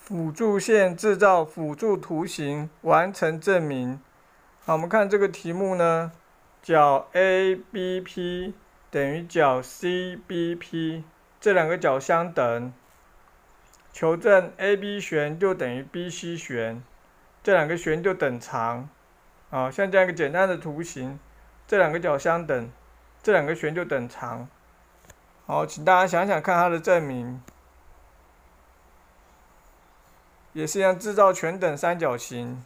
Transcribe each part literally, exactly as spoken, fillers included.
辅助线制造辅助图形，完成证明。好，我们看这个题目呢，角 A B P 等于角 C B P， 这两个角相等。求证 A B 弦就等于 B C 弦，这两个弦就等长。啊，像这样一个简单的图形，这两个角相等，这两个弦就等长。好，请大家想想看它的证明。也是一样，制造全等三角形。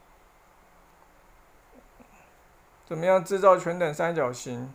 怎么样制造全等三角形？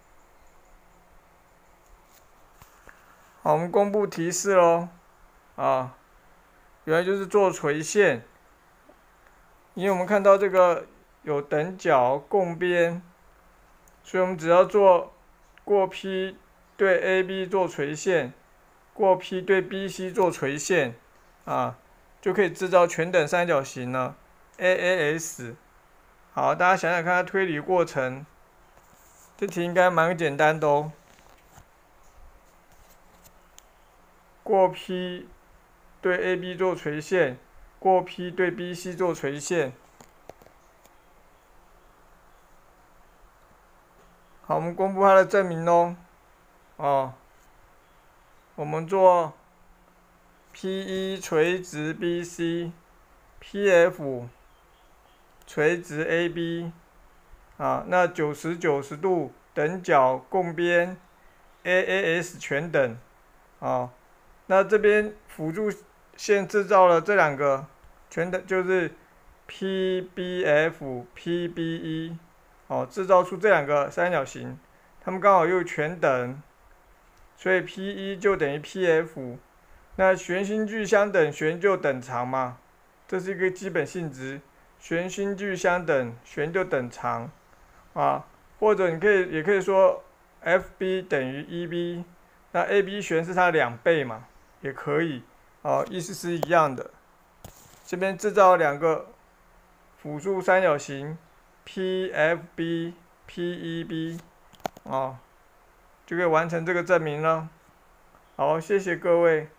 好，我们公布提示喽。啊，原来就是做垂线，因为我们看到这个有等角共边，所以我们只要做过 P 对 A B 做垂线，过 P 对 B C 做垂线，啊，就可以制造全等三角形了 ，A A S。好，大家想想看它推理过程，这题应该蛮简单的哦。过 P 对 A B 做垂线，过 P 对 B C 做垂线。好，我们公布它的证明喽。哦，我们做 P 一 垂直 B C，P F 垂直 A B， 啊，那九十九十度等角共边 A A S 全等，啊，那这边辅助线制造了这两个全等，就是 P B F、P B E， 哦，制造出这两个三角形，它们刚好又全等，所以 P 一 就等于 P F， 那弦心距相等，弦就等长嘛，这是一个基本性质。弦心距相等，弦就等长，啊，或者你可以也可以说 F B 等于 E B， 那 A B 弦是它两倍嘛，也可以，哦，意思是一样的。这边制造两个辅助三角形 P F B、P E B， 哦，就可以完成这个证明了。好，谢谢各位。